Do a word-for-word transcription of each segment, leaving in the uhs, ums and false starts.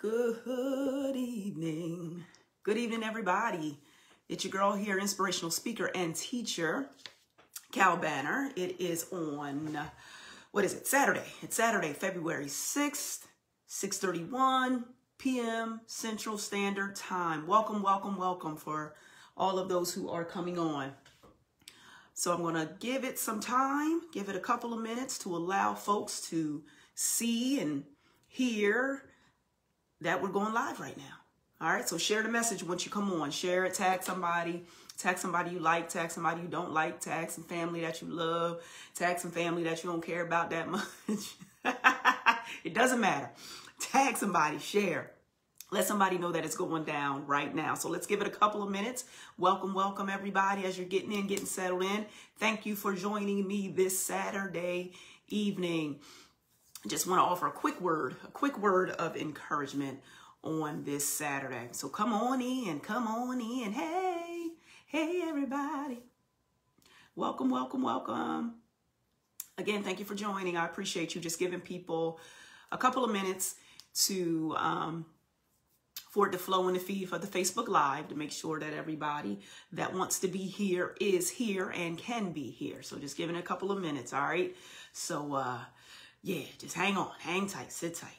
Good evening. Good evening, everybody. It's your girl here, inspirational speaker and teacher, Cal Banner. It is on, what is it, Saturday. It's Saturday, February sixth, six thirty-one p m Central Standard Time. Welcome, welcome, welcome for all of those who are coming on. So I'm going to give it some time, give it a couple of minutes to allow folks to see and hear that we're going live right now. All right, so share the message once you come on. Share it, tag somebody, tag somebody you like, tag somebody you don't like, tag some family that you love, tag some family that you don't care about that much. It doesn't matter. Tag somebody, share. Let somebody know that it's going down right now. So let's give it a couple of minutes. Welcome, welcome everybody as you're getting in, getting settled in. Thank you for joining me this Saturday evening. I just want to offer a quick word, a quick word of encouragement on this Saturday. So come on in, come on in. Hey, hey, everybody. Welcome, welcome, welcome. Again, thank you for joining. I appreciate you just giving people a couple of minutes to, um, for it to flow in the feed for the Facebook Live to make sure that everybody that wants to be here is here and can be here. So just giving it a couple of minutes, all right? So, uh, yeah, just hang on, hang tight, sit tight.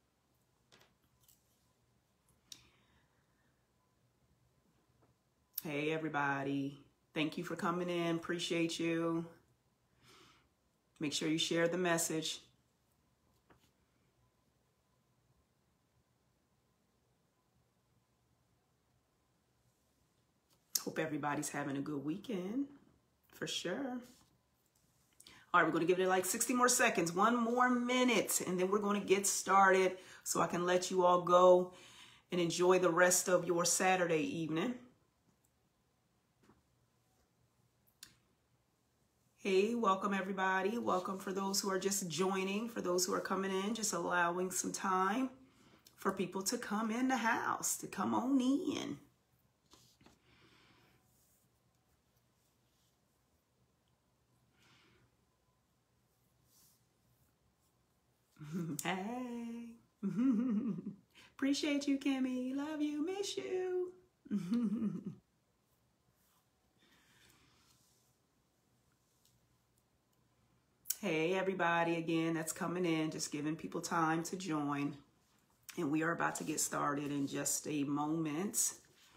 Hey, everybody. Thank you for coming in. Appreciate you. Make sure you share the message. Hope everybody's having a good weekend, for sure. All right, we're going to give it like sixty more seconds, one more minute, and then we're going to get started so I can let you all go and enjoy the rest of your Saturday evening. Hey, welcome everybody. Welcome for those who are just joining, for those who are coming in, just allowing some time for people to come in the house, to come on in. Hey, appreciate you, Kimmy. Love you, miss you. Hey, everybody, again, that's coming in, just giving people time to join. And we are about to get started in just a moment.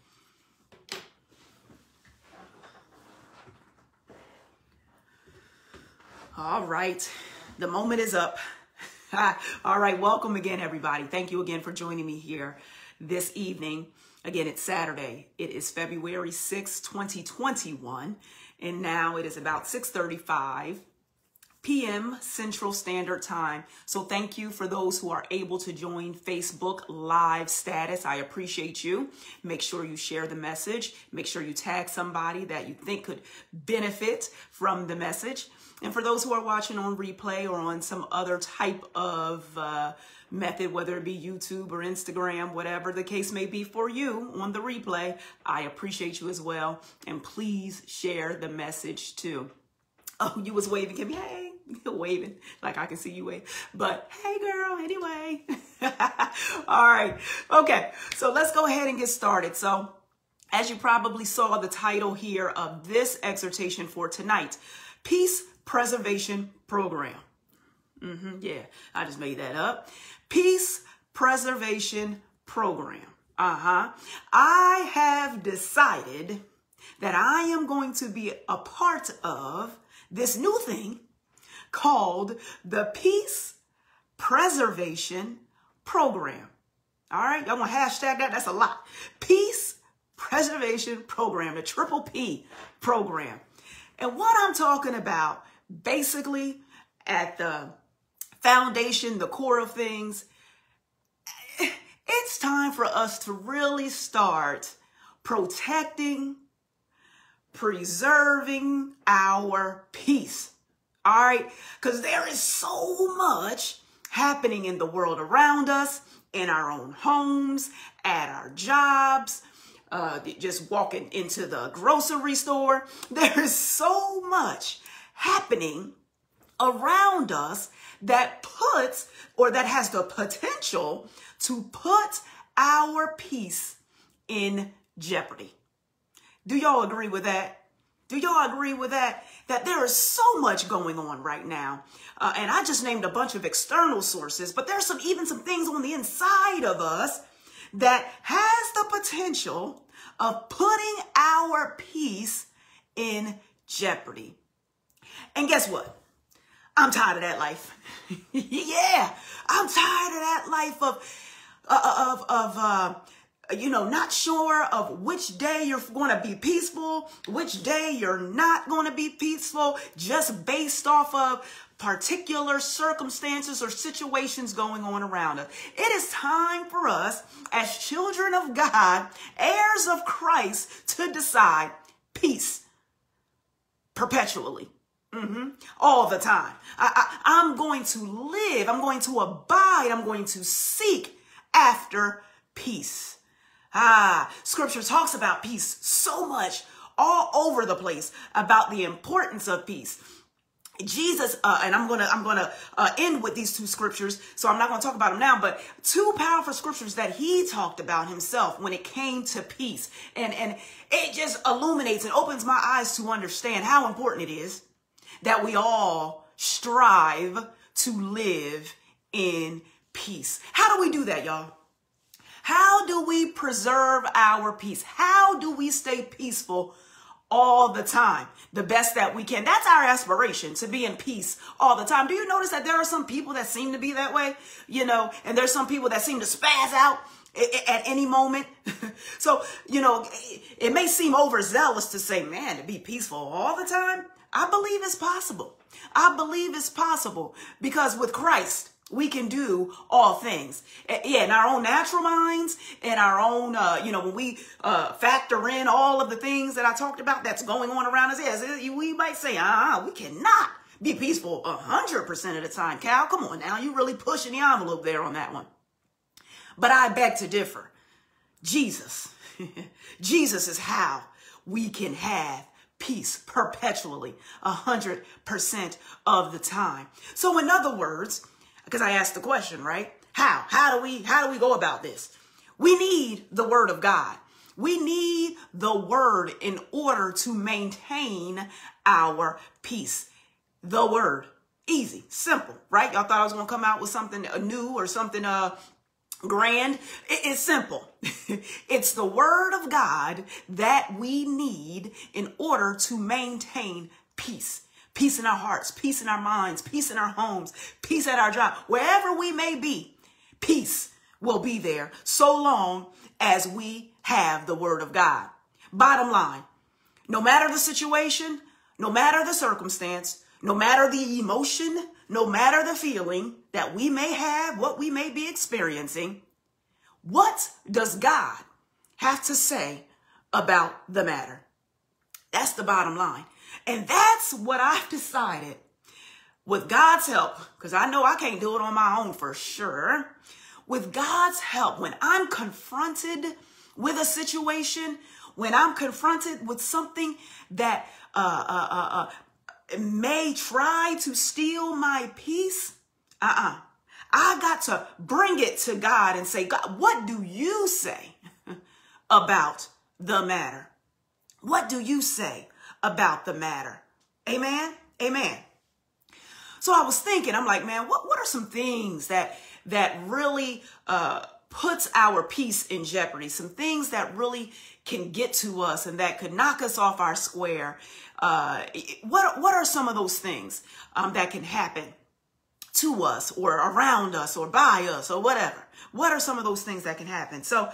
All right, the moment is up. All right, welcome again, everybody. Thank you again for joining me here this evening. Again, it's Saturday. It is February sixth, twenty twenty-one, and now it is about six thirty-five p m Central Standard Time. So thank you for those who are able to join Facebook Live status. I appreciate you. Make sure you share the message. Make sure you tag somebody that you think could benefit from the message. And for those who are watching on replay or on some other type of uh, method, whether it be YouTube or Instagram, whatever the case may be for you on the replay, I appreciate you as well. And please share the message too. Oh, you was waving, Kimmy. Hey, you're waving like I can see you wave. But hey, girl, anyway. All right. Okay, so let's go ahead and get started. So as you probably saw the title here of this exhortation for tonight, Peace Preservation Program. Mm-hmm, yeah, I just made that up. Peace Preservation Program. Uh-huh. I have decided that I am going to be a part of this new thing called the Peace Preservation Program. All right, y'all want to hashtag that? That's a lot. Peace Preservation Program, the triple P program. And what I'm talking about, basically, at the foundation, the core of things, it's time for us to really start protecting, preserving our peace. All right? Because there is so much happening in the world around us, in our own homes, at our jobs, uh, just walking into the grocery store. There is so much happening around us that puts, or that has the potential to put our peace in jeopardy. Do y'all agree with that? Do y'all agree with that? That there is so much going on right now. Uh, and I just named a bunch of external sources, but there's some, even some things on the inside of us that has the potential of putting our peace in jeopardy. And guess what? I'm tired of that life. Yeah, I'm tired of that life of, uh, of, of, uh, you know, not sure of which day you're going to be peaceful, which day you're not going to be peaceful, just based off of particular circumstances or situations going on around us. It is time for us as children of God, heirs of Christ, to decide peace perpetually. Mm-hmm. All the time. I, I, I'm going to live. I'm going to abide. I'm going to seek after peace. Ah, scripture talks about peace so much all over the place about the importance of peace. Jesus, uh, and I'm going to, I'm going to uh, end with these two scriptures. So I'm not going to talk about them now, but two powerful scriptures that he talked about himself when it came to peace. And, and it just illuminates and opens my eyes to understand how important it is that we all strive to live in peace. How do we do that, y'all? How do we preserve our peace? How do we stay peaceful all the time? The best that we can. That's our aspiration, to be in peace all the time. Do you notice that there are some people that seem to be that way? You know, and there's some people that seem to spaz out at any moment. So, you know, it may seem overzealous to say, man, to be peaceful all the time. I believe it's possible. I believe it's possible because with Christ, we can do all things. Yeah, in our own natural minds, in our own, uh, you know, when we uh, factor in all of the things that I talked about that's going on around us, yes, we might say, uh-uh, we cannot be peaceful one hundred percent of the time. Cal, come on now. You're really pushing the envelope there on that one. But I beg to differ. Jesus. Jesus is how we can have peace perpetually, one hundred percent of the time. So in other words, because I asked the question, right? How? How do we, how do we go about this? We need the word of God. We need the word in order to maintain our peace. The word. Easy, simple, right? Y'all thought I was going to come out with something new or something uh, grand. It's simple. It's the word of God that we need in order to maintain peace. Peace in our hearts, peace in our minds, peace in our homes, peace at our job, wherever we may be, peace will be there so long as we have the word of God. Bottom line, no matter the situation, no matter the circumstance, no matter the emotion, no matter the feeling that we may have, what we may be experiencing, what does God have to say about the matter? That's the bottom line. And that's what I've decided with God's help, because I know I can't do it on my own for sure. With God's help, when I'm confronted with a situation, when I'm confronted with something that uh, uh, uh, uh, may try to steal my peace, uh-uh. I got to bring it to God and say, God, what do you say about the matter? What do you say about the matter? Amen. Amen. So I was thinking, I'm like, man, what, what are some things that, that really, uh, puts our peace in jeopardy? Some things that really can get to us and that could knock us off our square. Uh, what, what are some of those things, um, that can happen to us or around us or by us or whatever? What are some of those things that can happen? So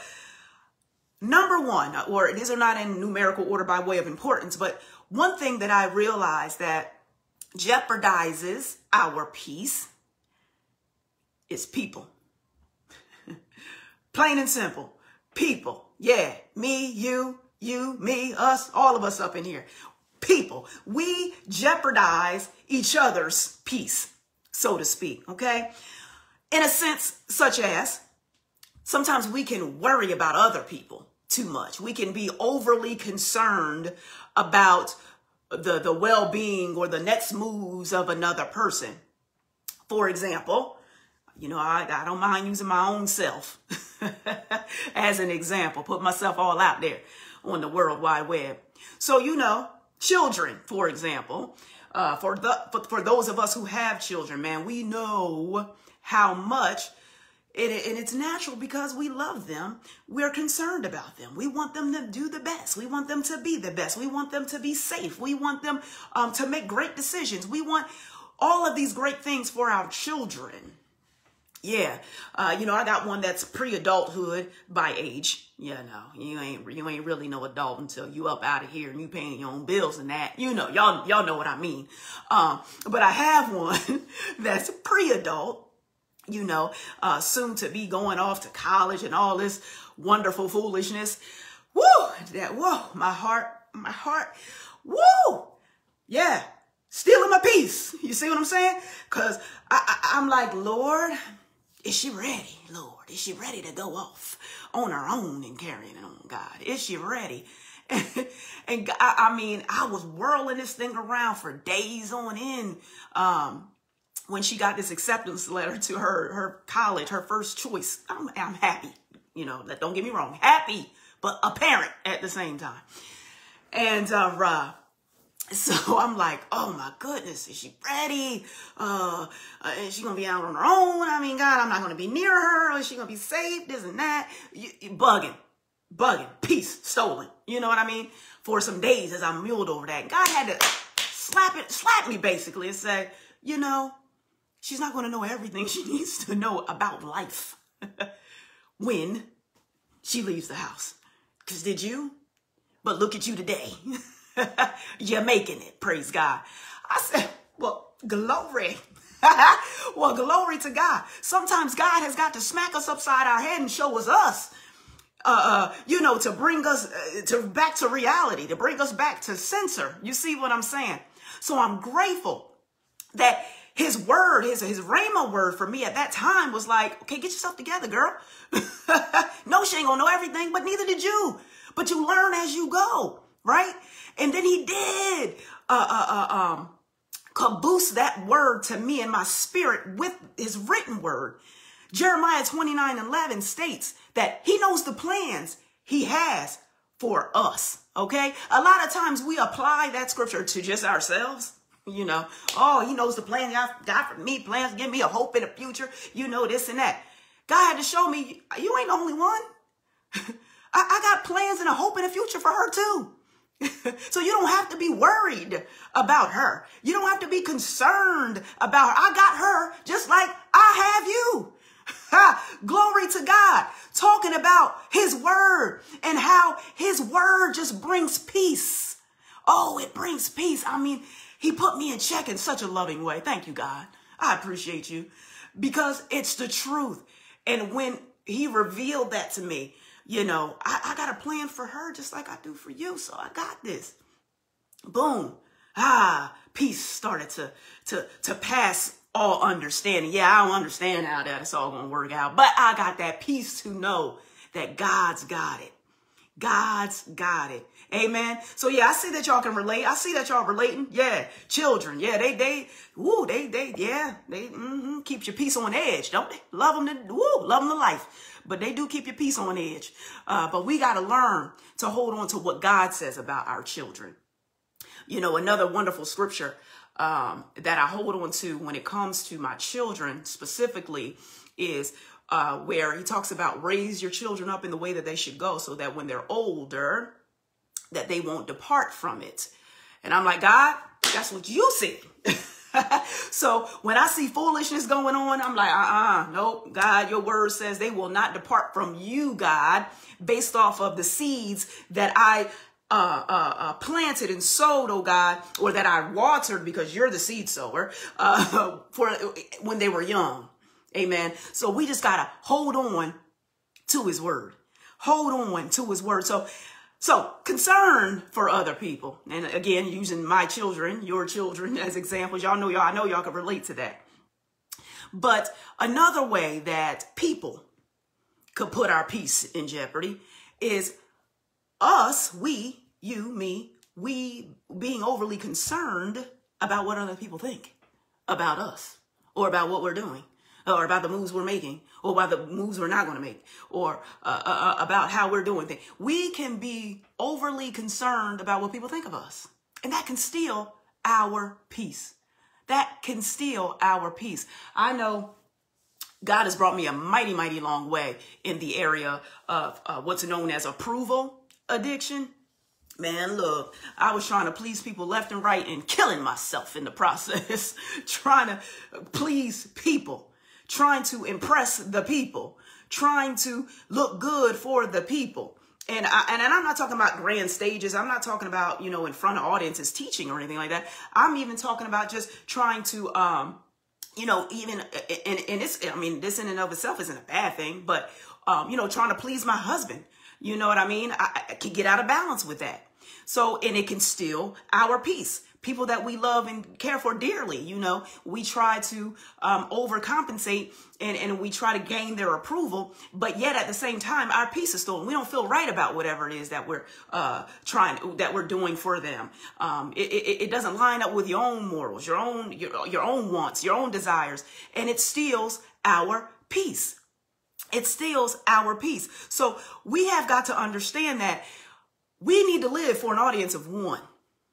number one, or these are not in numerical order by way of importance, but one thing that I realized that jeopardizes our peace is people. Plain and simple. People. Yeah. Me, you, you, me, us, all of us up in here. People. We jeopardize each other's peace, so to speak. Okay. In a sense, such as sometimes we can worry about other people too much. We can be overly concerned about the, the well-being or the next moves of another person. For example, you know, I, I don't mind using my own self as an example, put myself all out there on the World Wide Web. So, you know, children, for example, uh, for, the, for, for those of us who have children, man, we know how much it, and it's natural because we love them. We're concerned about them. We want them to do the best. We want them to be the best. We want them to be safe. We want them um, to make great decisions. We want all of these great things for our children. Yeah. Uh, you know, I got one that's pre-adulthood by age. Yeah, no, you ain't, you ain't really no adult until you up out of here and you paying your own bills and that, you know, y'all, y'all know what I mean. Um, but I have one that's pre-adult, you know, uh, soon to be going off to college and all this wonderful foolishness. Woo! That, whoa, my heart, my heart, woo! Yeah. Stealing my peace. You see what I'm saying? Because I, I, I'm like, Lord, is she ready? Lord, is she ready to go off on her own and carrying it on, God? Is she ready? And, and I, I mean, I was whirling this thing around for days on end um, when she got this acceptance letter to her, her college, her first choice. I'm, I'm happy, you know, don't get me wrong, happy, but a parent at the same time. And uh, uh so I'm like, oh my goodness, is she ready? Uh, uh, is she going to be out on her own? I mean, God, I'm not going to be near her. Is she going to be safe? This and that. You, you bugging, bugging, peace stolen. You know what I mean? For some days as I muled over that. God had to slap it, slap me basically and say, you know, she's not going to know everything she needs to know about life when she leaves the house. Because did you? But look at you today. You're making it. Praise God. I said, well, glory. Well, glory to God. Sometimes God has got to smack us upside our head and show us us, uh, uh, you know, to bring us uh, to back to reality, to bring us back to censor. You see what I'm saying? So I'm grateful that his word, his, his Rhema word for me at that time was like, okay, get yourself together, girl. No, she ain't gonna know everything, but neither did you. But you learn as you go. Right? And then he did uh, uh, uh, um, caboose that word to me in my spirit with his written word. Jeremiah twenty-nine eleven states that he knows the plans he has for us. Okay? A lot of times we apply that scripture to just ourselves. You know, oh, he knows the plan God for me, plans to give me a hope in the future. You know, this and that. God had to show me, you ain't the only one. I, I got plans and a hope in the future for her too. So you don't have to be worried about her. You don't have to be concerned about her. I got her just like I have you. Glory to God. Talking about his word and how his word just brings peace. Oh, it brings peace. I mean, he put me in check in such a loving way. Thank you, God. I appreciate you because it's the truth. And when he revealed that to me, you know, I, I got a plan for her just like I do for you. So I got this. Boom. Ah, peace started to, to, to pass all understanding. Yeah, I don't understand how that it's all going to work out. But I got that peace to know that God's got it. God's got it. Amen. So yeah, I see that y'all can relate. I see that y'all relating. Yeah. Children. Yeah. They, they, woo, they, they, yeah, they, mm-hmm, keep your peace on edge. Don't they? Love them to, woo, love them to life. But they do keep your peace on edge. Uh, but we got to learn to hold on to what God says about our children. You know, another wonderful scripture um, that I hold on to when it comes to my children specifically is uh, where he talks about raise your children up in the way that they should go so that when they're older, that they won't depart from it. And I'm like, God, that's what you see. So when I see foolishness going on, I'm like, uh-uh, nope, God, your word says they will not depart from you, God, based off of the seeds that I uh, uh, uh, planted and sowed, oh God, or that I watered because you're the seed sower uh, for when they were young. Amen. So we just got to hold on to his word. Hold on to his word. So So concern for other people. And again, using my children, your children as examples, y'all know y'all, I know y'all can relate to that. But another way that people could put our peace in jeopardy is us, we, you, me, we being overly concerned about what other people think about us or about what we're doing or about the moves we're making or about the moves we're not going to make or uh, uh, about how we're doing things. We can be overly concerned about what people think of us, and that can steal our peace. That can steal our peace. I know God has brought me a mighty, mighty long way in the area of uh, what's known as approval addiction. Man, look, I was trying to please people left and right and killing myself in the process, trying to please people, trying to impress the people, trying to look good for the people. And, I, and and I'm not talking about grand stages. I'm not talking about, you know, in front of audiences teaching or anything like that. I'm even talking about just trying to, um, you know, even, and, and it's, I mean, this in and of itself isn't a bad thing, but, um, you know, trying to please my husband. You know what I mean? I, I can get out of balance with that. So, and it can steal our peace. People that we love and care for dearly, you know, we try to um, overcompensate and, and we try to gain their approval. But yet at the same time, our peace is stolen. We don't feel right about whatever it is that we're uh, trying, that we're doing for them. Um, it, it, it doesn't line up with your own morals, your own, your, your own wants, your own desires, and it steals our peace. It steals our peace. So we have got to understand that we need to live for an audience of one.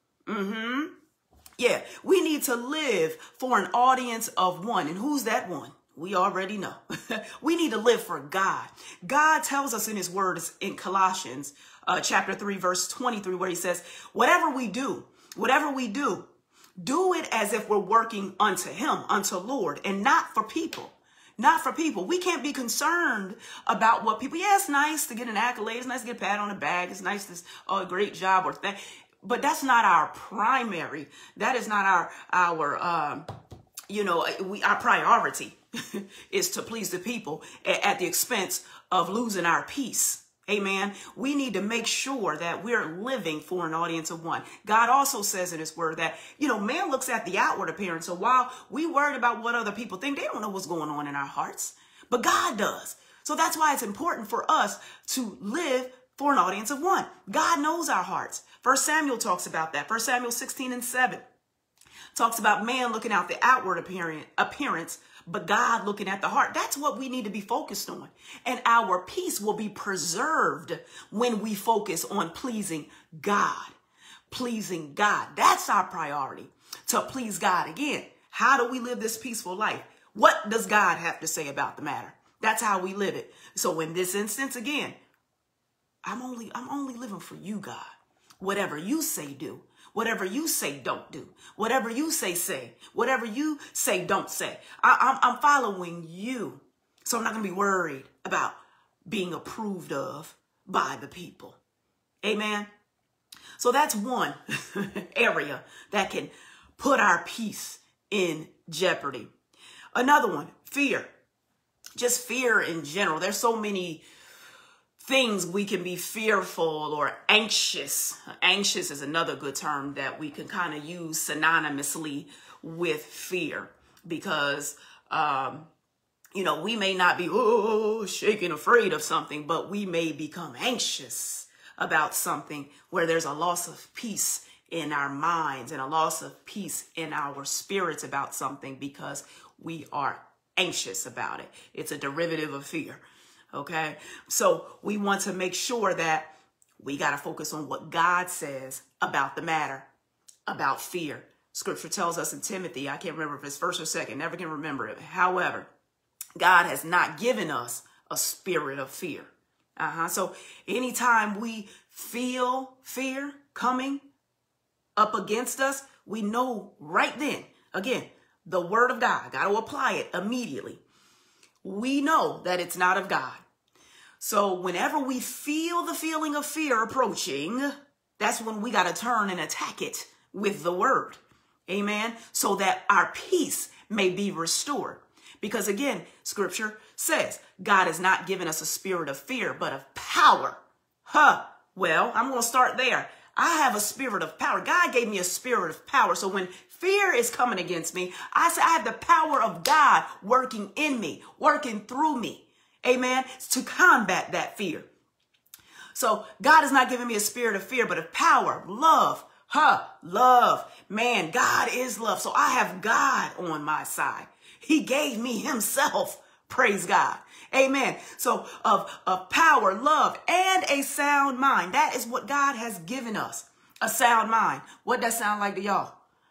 Mm-hmm. Yeah, we need to live for an audience of one. And who's that one? We already know. We need to live for God. God tells us in his words in Colossians uh, chapter three, verse twenty-three, where he says, whatever we do, whatever we do, do it as if we're working unto him, unto Lord, and not for people. Not for people. We can't be concerned about what people, yeah, it's nice to get an accolade. It's nice to get a pat on the back. It's nice to, oh, great job or that. But that's not our primary. That is not our, our, um, you know, we, our priority is to please the people at, at the expense of losing our peace. Amen. We need to make sure that we're living for an audience of one. God also says in his word that, you know, man looks at the outward appearance. So while we worried about what other people think, they don't know what's going on in our hearts, but God does. So that's why it's important for us to live for an audience of one. God knows our hearts. First Samuel talks about that. First Samuel sixteen and seven talks about man looking out the outward appearance, but God looking at the heart. That's what we need to be focused on. And our peace will be preserved when we focus on pleasing God. Pleasing God. That's our priority, to please God. Again, how do we live this peaceful life? What does God have to say about the matter? That's how we live it. So in this instance, again, I'm only, I'm only living for you, God. Whatever you say, do. Whatever you say, don't do. Whatever you say, say. Whatever you say, don't say. I, I'm, I'm following you. So I'm not going to be worried about being approved of by the people. Amen. So that's one area that can put our peace in jeopardy. Another one, fear. Just fear in general. There's so many things we can be fearful or anxious. Anxious is another good term that we can kind of use synonymously with fear, because, um, you know, we may not be oh, shaking, afraid of something, but we may become anxious about something where there's a loss of peace in our minds and a loss of peace in our spirits about something because we are anxious about it. It's a derivative of fear. Okay, so we want to make sure that we got to focus on what God says about the matter, about fear. Scripture tells us in Timothy, I can't remember if it's first or second, never can remember it. However, God has not given us a spirit of fear. Uh-huh. So anytime we feel fear coming up against us, we know right then, again, the word of God, got to apply it immediately. We know that it's not of God. So whenever we feel the feeling of fear approaching, that's when we got to turn and attack it with the word. Amen. So that our peace may be restored. Because again, scripture says God has not given us a spirit of fear, but of power. Huh. Well, I'm going to start there. I have a spirit of power. God gave me a spirit of power. So when fear is coming against me, I say I have the power of God working in me, working through me. Amen. To combat that fear. So God has not given me a spirit of fear, but of power, love, Huh, love. Man, God is love. So I have God on my side. He gave me himself. Praise God. Amen. So of, of power, love, and a sound mind. That is what God has given us. A sound mind. What that sound like to y'all?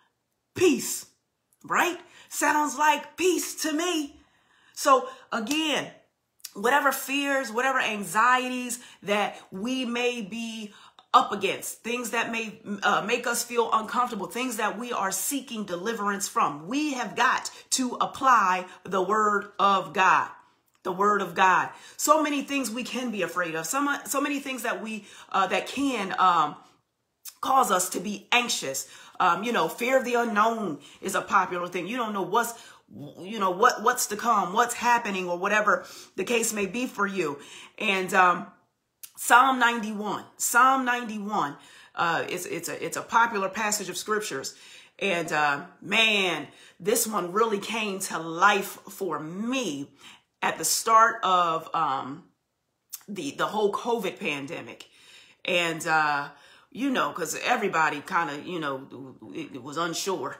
Peace. Right? Sounds like peace to me. So again, whatever fears, whatever anxieties that we may be up against, things that may uh, make us feel uncomfortable, things that we are seeking deliverance from, we have got to apply the word of God. The word of God. So many things we can be afraid of. So, much, so many things that we uh, that can um, cause us to be anxious. Um, you know, fear of the unknown is a popular thing. You don't know what's you know what what's to come, what's happening, or whatever the case may be for you. And um, Psalm ninety-one, Psalm ninety-one, uh, it's it's a it's a popular passage of scriptures. And uh, man, this one really came to life for me at the start of um, the the whole COVID pandemic. And, uh, you know, because everybody kind of, you know, it, it was unsure.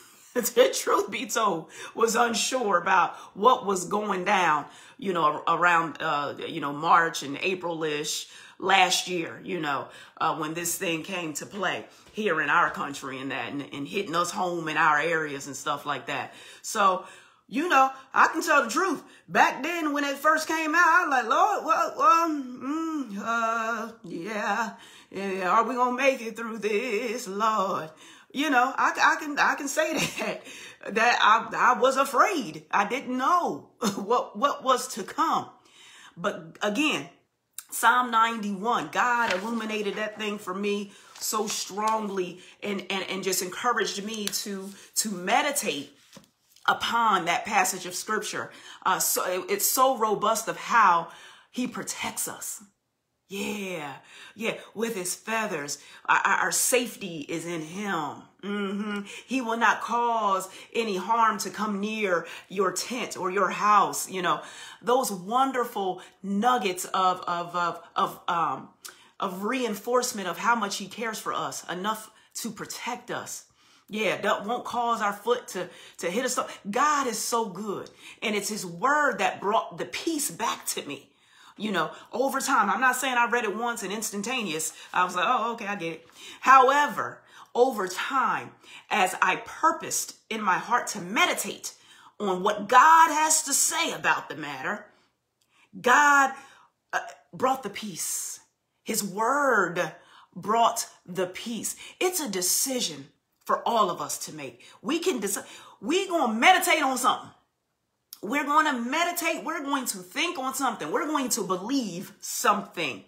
The truth be told, was unsure about what was going down, you know, around, uh, you know, March and April-ish last year, you know, uh, when this thing came to play here in our country and that, and, and hitting us home in our areas and stuff like that. So, you know, I can tell the truth. Back then, when it first came out, I was like, Lord, well, well mm, uh, yeah, yeah, are we gonna make it through this, Lord? You know, I, I can I can say that that I I was afraid. I didn't know what what was to come. But again, Psalm ninety-one, God illuminated that thing for me so strongly, and and and just encouraged me to to meditate upon that passage of scripture. Uh, so it, it's so robust of how he protects us. Yeah, yeah, with his feathers, our, our safety is in him. Mm-hmm. He will not cause any harm to come near your tent or your house. You know, those wonderful nuggets of, of, of, of, um, of reinforcement of how much he cares for us, enough to protect us. Yeah, that won't cause our foot to, to hit us. God is so good. And it's his word that brought the peace back to me. You know, over time. I'm not saying I read it once and instantaneous. I was like, oh, okay, I get it. However, over time, as I purposed in my heart to meditate on what God has to say about the matter, God uh, brought the peace. His word brought the peace. It's a decision for all of us to make. We can decide. We're going to meditate on something. We're going to meditate. We're going to think on something. We're going to believe something.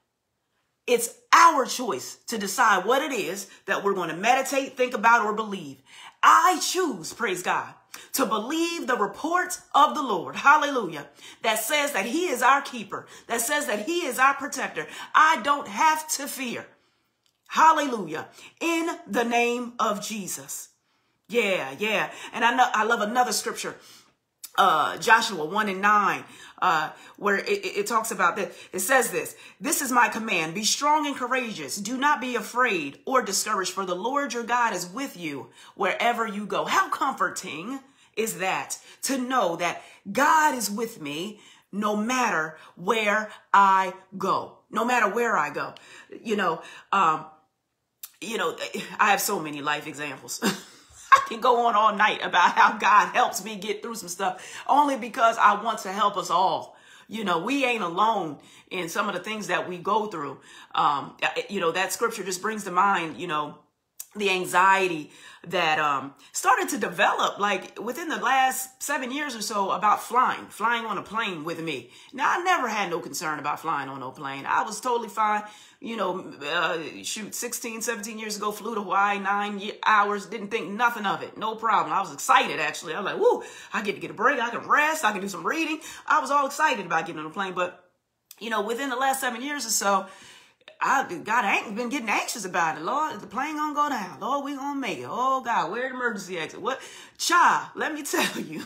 It's our choice to decide what it is that we're going to meditate, think about, or believe. I choose, praise God, to believe the report of the Lord, hallelujah, that says that he is our keeper, that says that he is our protector. I don't have to fear. Hallelujah. In the name of Jesus. Yeah, yeah. And I know I love another scripture. Uh, Joshua one and nine, uh, where it, it, it talks about that. It says this, this is my command. Be strong and courageous. Do not be afraid or discouraged, for the Lord your God is with you wherever you go. How comforting is that to know that God is with me no matter where I go, no matter where I go. You know, um, you know, I have so many life examples. I can go on all night about how God helps me get through some stuff, only because I want to help us all. You know, we ain't alone in some of the things that we go through. Um, you know, that scripture just brings to mind, you know, the anxiety that um, started to develop like within the last seven years or so about flying, flying on a plane with me. Now, I never had no concern about flying on no plane. I was totally fine. You know, uh, shoot, sixteen, seventeen years ago, flew to Hawaii, nine hours, didn't think nothing of it. No problem. I was excited, actually. I was like, woo, I get to get a break. I can rest. I can do some reading. I was all excited about getting on a plane. But, you know, within the last seven years or so, I, God, I ain't been getting anxious about it. Lord, the plane gonna go down. Lord, we gonna make it. Oh, God, where the emergency exit? What? Child, let me tell you.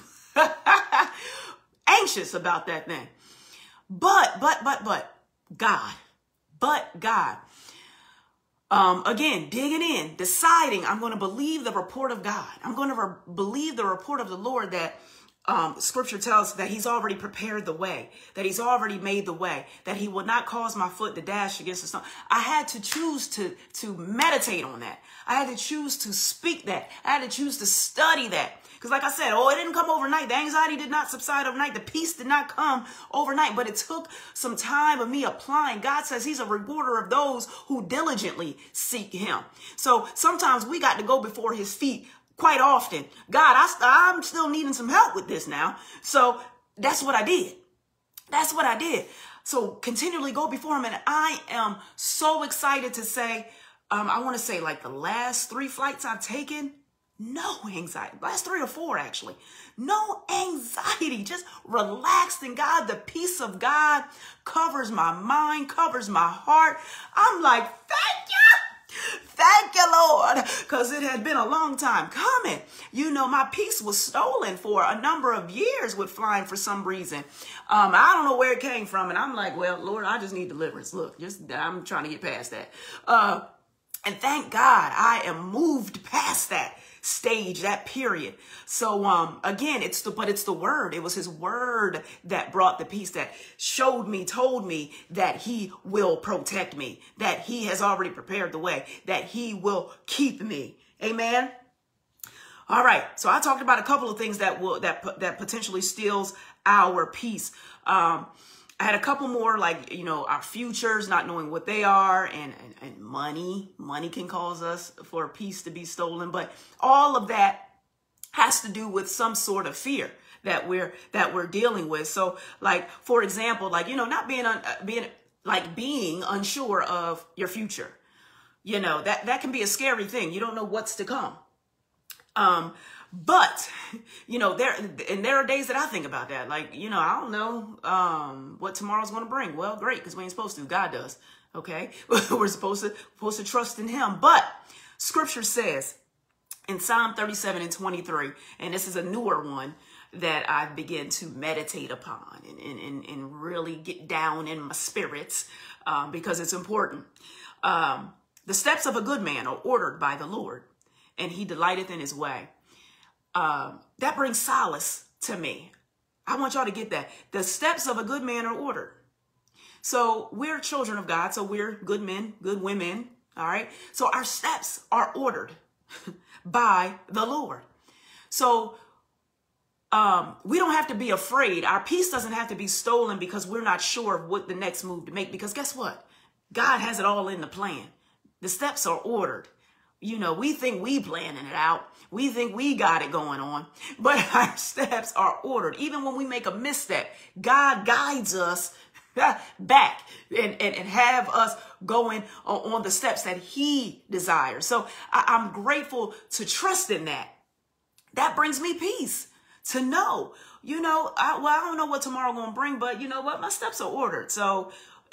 Anxious about that thing. But, but, but, but, God. But God, Um, again, digging in, deciding I'm going to believe the report of God. I'm going to re- believe the report of the Lord that um, scripture tells that he's already prepared the way, that he's already made the way, that he will not cause my foot to dash against the stone. I had to choose to, to meditate on that. I had to choose to speak that. I had to choose to study that. Because like I said, oh, it didn't come overnight. The anxiety did not subside overnight. The peace did not come overnight, but it took some time of me applying. God says he's a rewarder of those who diligently seek him. So sometimes we got to go before his feet quite often. God, I, I'm still needing some help with this now. So that's what I did. That's what I did. So continually go before him. And I am so excited to say, um, I want to say like the last three flights I've taken, no anxiety. Last three or four, actually. No anxiety. Just relaxed in God. The peace of God covers my mind, covers my heart. I'm like, thank you. Thank you, Lord. Because it had been a long time coming. You know, my peace was stolen for a number of years with flying for some reason. Um, I don't know where it came from. And I'm like, well, Lord, I just need deliverance. Look, just I'm trying to get past that. Uh, and thank God I am moved past that stage, that period. So, um, again, it's the, but it's the word. It was his word that brought the peace, that showed me, told me that he will protect me, that he has already prepared the way, that he will keep me. Amen. All right. So I talked about a couple of things that will, that, that potentially steals our peace. Um, I had a couple more, like, you know, our futures, not knowing what they are, and, and, and money. Money can cause us for peace to be stolen. But all of that has to do with some sort of fear that we're that we're dealing with. So, like, for example, like, you know, not being un, being like being unsure of your future. You know, that that can be a scary thing. You don't know what's to come. Um, But, you know, there, and there are days that I think about that. Like, you know, I don't know, um, what tomorrow's going to bring. Well, great. Cause we ain't supposed to. God does. Okay. We're supposed to, supposed to trust in him. But scripture says in Psalm thirty-seven and twenty-three, and this is a newer one that I begin to meditate upon and, and, and, and really get down in my spirits, um, because it's important. Um, the steps of a good man are ordered by the Lord, and he delighteth in his way. Um, that brings solace to me. I want y'all to get that. The steps of a good man are ordered. So we're children of God. So we're good men, good women. All right. So our steps are ordered by the Lord. So um, we don't have to be afraid. Our peace doesn't have to be stolen because we're not sure of what the next move to make. Because guess what? God has it all in the plan. The steps are ordered. You know, we think we planning it out. We think we got it going on, but our steps are ordered. Even when we make a misstep, God guides us back and, and, and have us going on, on the steps that he desires. So I, I'm grateful to trust in that. That brings me peace to know, you know, I, well, I don't know what tomorrow going to bring, but you know what? My steps are ordered. So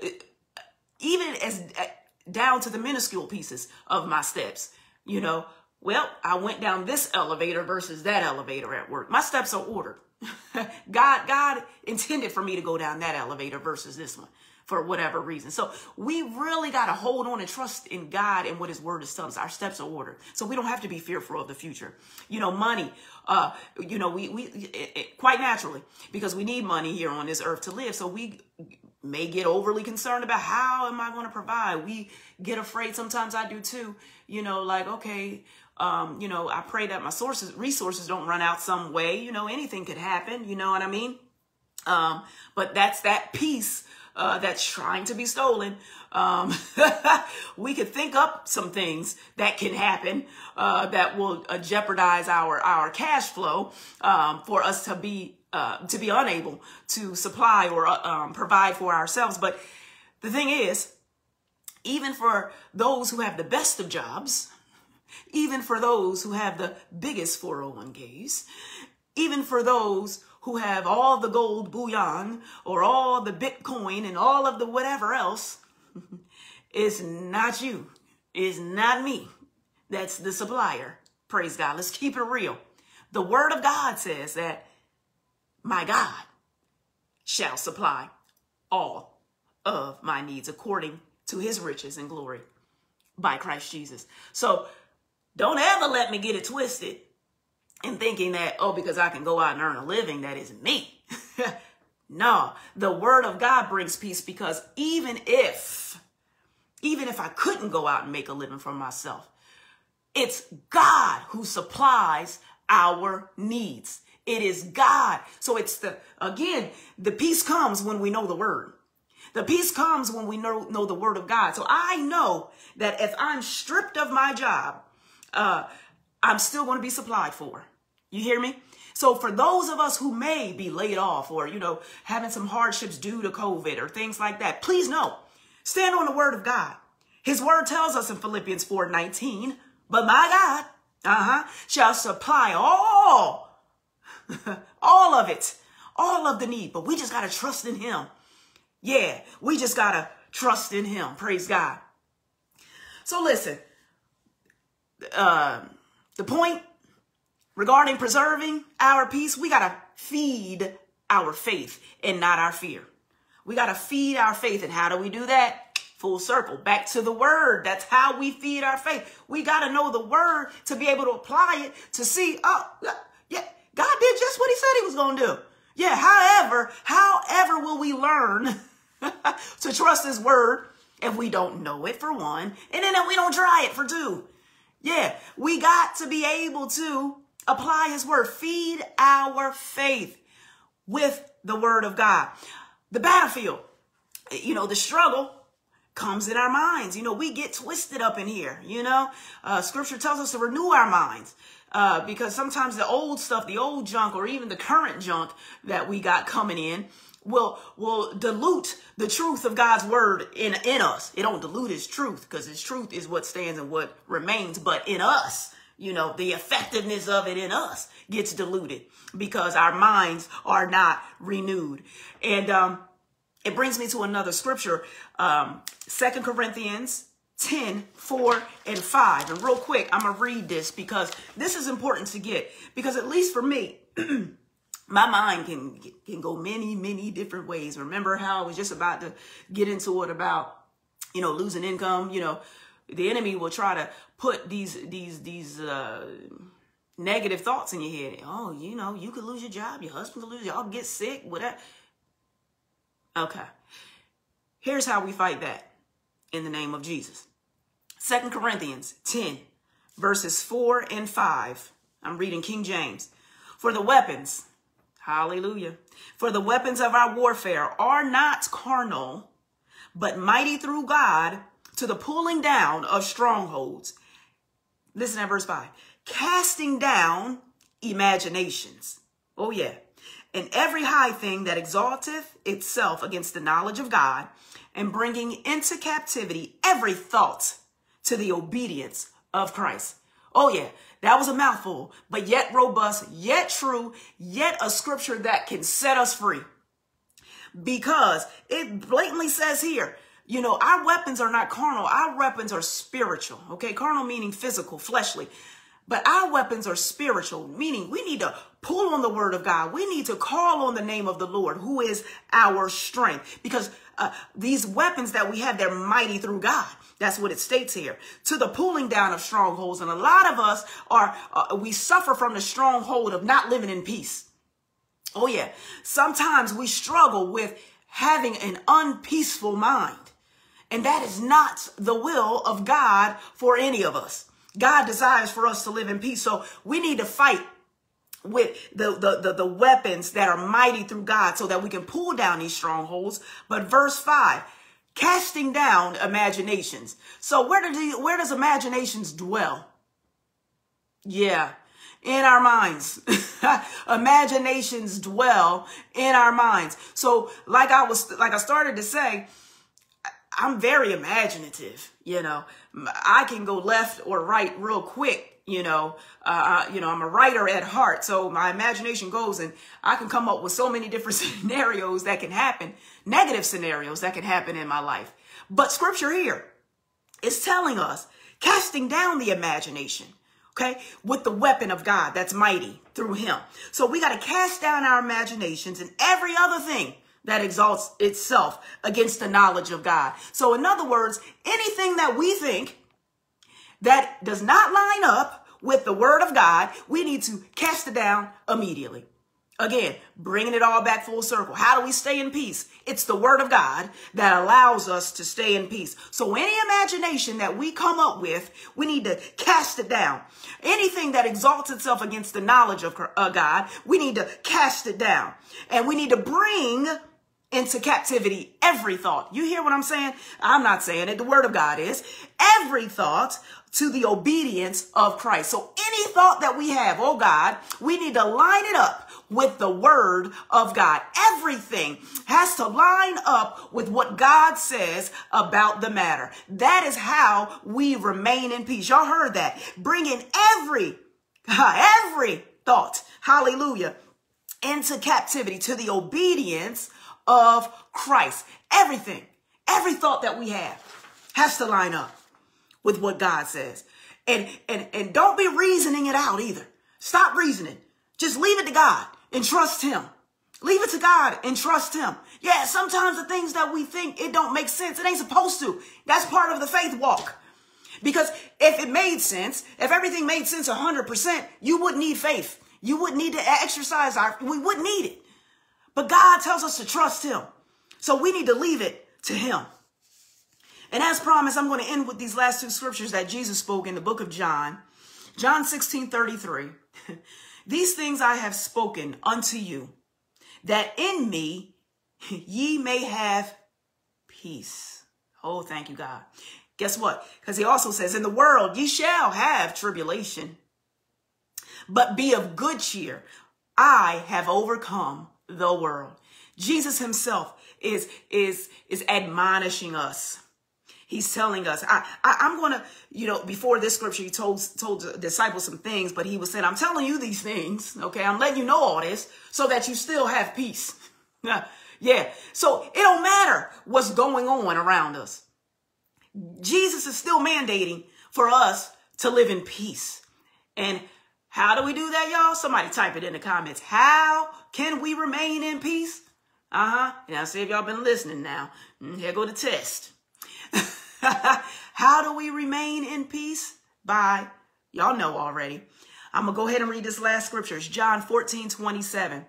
even as down to the minuscule pieces of my steps, you know, well, I went down this elevator versus that elevator at work. My steps are ordered. God, God intended for me to go down that elevator versus this one for whatever reason. So we really got to hold on and trust in God and what his word is telling us. Our steps are ordered. So we don't have to be fearful of the future. You know, money, uh, you know, we, we it, it, quite naturally, because we need money here on this earth to live. So we may get overly concerned about how am I going to provide? We get afraid. Sometimes I do too, you know, like, okay, Um, you know, I pray that my sources, resources don't run out some way. You know, anything could happen. You know what I mean? Um, but that's that peace uh, that's trying to be stolen. Um, we could think up some things that can happen uh, that will uh, jeopardize our our cash flow um, for us to be uh, to be unable to supply or uh, um, provide for ourselves. But the thing is, even for those who have the best of jobs, even for those who have the biggest four oh one k's, even for those who have all the gold bullion or all the Bitcoin and all of the whatever else, it's not you. It's not me. That's the supplier. Praise God. Let's keep it real. The word of God says that my God shall supply all of my needs according to his riches and glory by Christ Jesus. So don't ever let me get it twisted in thinking that, oh, because I can go out and earn a living, that isn't me. No, the word of God brings peace, because even if, even if I couldn't go out and make a living for myself, it's God who supplies our needs. It is God. So it's the, again, the peace comes when we know the word. The peace comes when we know, know the word of God. So I know that if I'm stripped of my job, uh, I'm still going to be supplied for. You hear me? So for those of us who may be laid off or, you know, having some hardships due to COVID or things like that, please know, stand on the word of God. His word tells us in Philippians four nineteen, but my God, uh-huh, shall supply all, all of it, all of the need. But we just got to trust in him. Yeah, we just got to trust in him. Praise God. So listen, uh, the point regarding preserving our peace, we got to feed our faith and not our fear. We got to feed our faith. And how do we do that? Full circle, back to the word. That's how we feed our faith. We got to know the word to be able to apply it, to see, oh, yeah, God did just what he said he was going to do. Yeah, however, however will we learn to trust his word if we don't know it, for one, and then if we don't try it, for two? Yeah, we got to be able to apply his word, feed our faith with the word of God. The battlefield, you know, the struggle comes in our minds. You know, we get twisted up in here, you know, uh, scripture tells us to renew our minds. Uh, because sometimes the old stuff, the old junk, or even the current junk that we got coming in will will dilute the truth of God's word in, in us. It don't dilute his truth, because his truth is what stands and what remains. But in us, you know, the effectiveness of it in us gets diluted because our minds are not renewed. And um, it brings me to another scripture, um, Second Corinthians ten, four, and five. And real quick, I'm going to read this because this is important to get. Because at least for me, my mind can, can go many, many different ways. Remember how I was just about to get into it about, you know, losing income? You know, the enemy will try to put these, these, these, uh, negative thoughts in your head. Oh, you know, you could lose your job. Your husband could lose, y'all get sick, whatever. Okay. Here's how we fight that in the name of Jesus. Second Corinthians ten, verses four and five. I'm reading King James. For the weapons, hallelujah, for the weapons of our warfare are not carnal, but mighty through God to the pulling down of strongholds. Listen at verse five. Casting down imaginations. Oh yeah. And every high thing that exalteth itself against the knowledge of God, and bringing into captivity every thought to the obedience of Christ. Oh yeah, that was a mouthful, but yet robust, yet true, yet a scripture that can set us free. Because it blatantly says here, you know, our weapons are not carnal. Our weapons are spiritual. Okay, carnal meaning physical, fleshly. But our weapons are spiritual, meaning we need to pull on the word of God. We need to call on the name of the Lord, who is our strength. Because uh, these weapons that we have, they're mighty through God. That's what it states here. To the pulling down of strongholds. And a lot of us are, uh, we suffer from the stronghold of not living in peace. Oh yeah. Sometimes we struggle with having an unpeaceful mind. And that is not the will of God for any of us. God desires for us to live in peace. So we need to fight with the, the, the, the weapons that are mighty through God so that we can pull down these strongholds. But verse five, casting down imaginations. So where, do, where does imaginations dwell? Yeah, in our minds. Imaginations dwell in our minds. So like I was, like I started to say, I'm very imaginative, you know, I can go left or right real quick, you know, uh, you know, I'm a writer at heart. So my imagination goes and I can come up with so many different scenarios that can happen, negative scenarios that can happen in my life. But scripture here is telling us casting down the imagination, okay, with the weapon of God that's mighty through him. So we got to cast down our imaginations and every other thing that exalts itself against the knowledge of God. So in other words, anything that we think that does not line up with the word of God, we need to cast it down immediately. Again, bringing it all back full circle. How do we stay in peace? It's the word of God that allows us to stay in peace. So any imagination that we come up with, we need to cast it down. Anything that exalts itself against the knowledge of uh, God, we need to cast it down. And we need to bring into captivity every thought. You hear what I'm saying? I'm not saying it. The word of God is every thought to the obedience of Christ. So any thought that we have, oh God, we need to line it up with the word of God. Everything has to line up with what God says about the matter. That is how we remain in peace. Y'all heard that. Bringing every, every thought, hallelujah, into captivity to the obedience of Christ. Everything, every thought that we have has to line up with what God says. And, and, and don't be reasoning it out either. Stop reasoning. Just leave it to God and trust him. Leave it to God and trust him. Yeah, sometimes the things that we think, it don't make sense. It ain't supposed to. That's part of the faith walk. Because if it made sense, if everything made sense one hundred percent, you wouldn't need faith. You wouldn't need to exercise our, we wouldn't need it. But God tells us to trust him. So we need to leave it to him. And as promised, I'm going to end with these last two scriptures that Jesus spoke in the book of John. John sixteen thirty-three. These things I have spoken unto you, that in me ye may have peace. Oh, thank you, God. Guess what? Because he also says, in the world ye shall have tribulation, but be of good cheer. I have overcome the world. Jesus himself is, is, is admonishing us. He's telling us, I, I, I'm going to, you know, before this scripture, he told, told the disciples some things, but he was saying, I'm telling you these things. Okay. I'm letting you know all this so that you still have peace. Yeah. So it don't matter what's going on around us. Jesus is still mandating for us to live in peace. And how do we do that, y'all? Somebody type it in the comments. How can we remain in peace? Uh-huh. Now, see if y'all been listening now. Here go the test. How do we remain in peace? By, y'all know already. I'm going to go ahead and read this last scripture. It's John fourteen twenty-seven.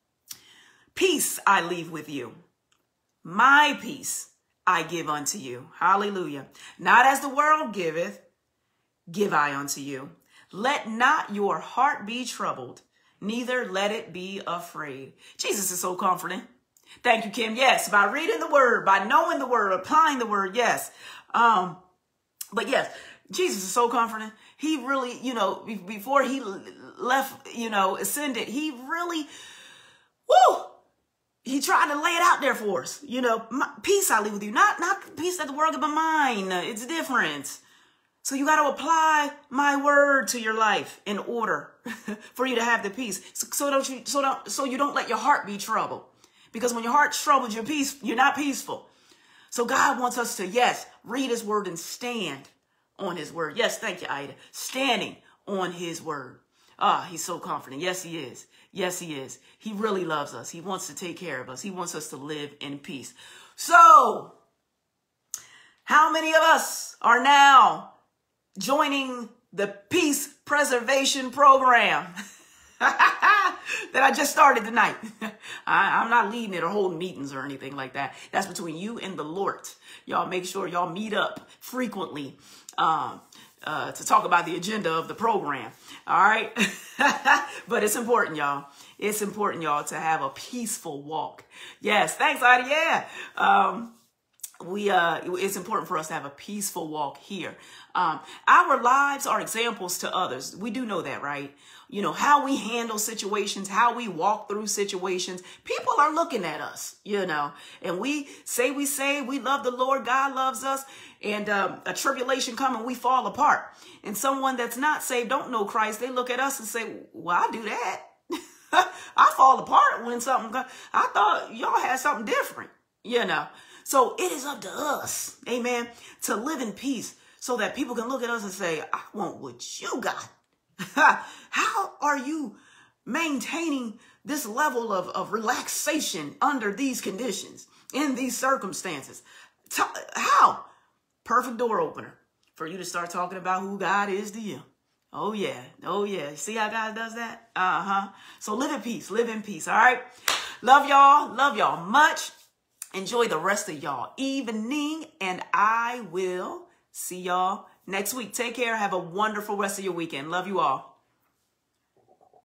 Peace I leave with you. My peace I give unto you. Hallelujah. Not as the world giveth, give I unto you. Let not your heart be troubled, neither let it be afraid. Jesus is so comforting. Thank you, Kim. Yes, by reading the word, by knowing the word, applying the word. Yes. Um, but yes, Jesus is so comforting. He really, you know, before he left, you know, ascended, he really, woo, he tried to lay it out there for us. You know, my, peace I leave with you. Not, not the peace that the world give, but mine. It's different. So you got to apply my word to your life in order for you to have the peace. So, so don't you, so don't, so you don't let your heart be troubled. Because when your heart's troubled, you're peace, you're not peaceful. So God wants us to, yes, read his word and stand on his word. Yes, thank you, Ida. Standing on his word. Ah, he's so comforting. Yes, he is. Yes, he is. He really loves us. He wants to take care of us. He wants us to live in peace. So, how many of us are now joining the Peace Preservation Program that I just started tonight? I, I'm not leading it or holding meetings or anything like that. That's between you and the Lord. Y'all make sure y'all meet up frequently um, uh, to talk about the agenda of the program. All right. But it's important, y'all. It's important, y'all, to have a peaceful walk. Yes. Thanks, Ida. Yeah. Um, we, uh, it's important for us to have a peaceful walk here. Um, our lives are examples to others. We do know that, right? You know, how we handle situations, how we walk through situations. People are looking at us, you know, and we say, we say we love the Lord, God loves us, and um, a tribulation come and we fall apart. And someone that's not saved, don't know Christ, they look at us and say, well, I do that. I fall apart when something comes. I thought y'all had something different, you know. So it is up to us, amen, to live in peace so that people can look at us and say, I want what you got. How are you maintaining this level of, of relaxation under these conditions, in these circumstances? How? Perfect door opener. for you to start talking about who God is to you. Oh, yeah. Oh, yeah. See how God does that? Uh-huh. So live in peace. Live in peace. All right. Love y'all. Love y'all much. Enjoy the rest of y'all evening. And I will see y'all next week. Take care. Have a wonderful rest of your weekend. Love you all.